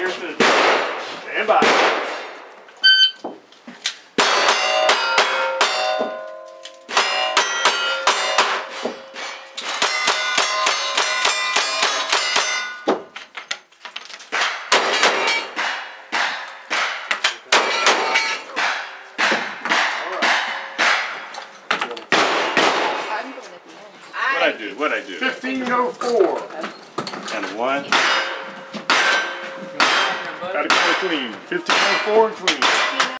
here's the stand by. What'd I do? 1504. And one. Gotta go clean. 1504 and clean.